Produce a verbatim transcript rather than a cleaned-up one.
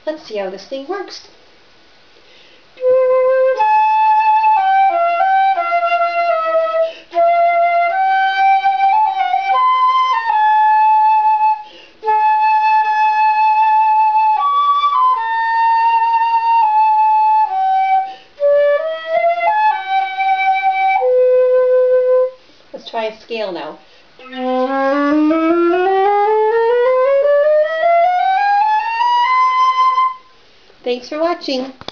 Let's see how this thing works. Let's try a scale now. Thanks for watching.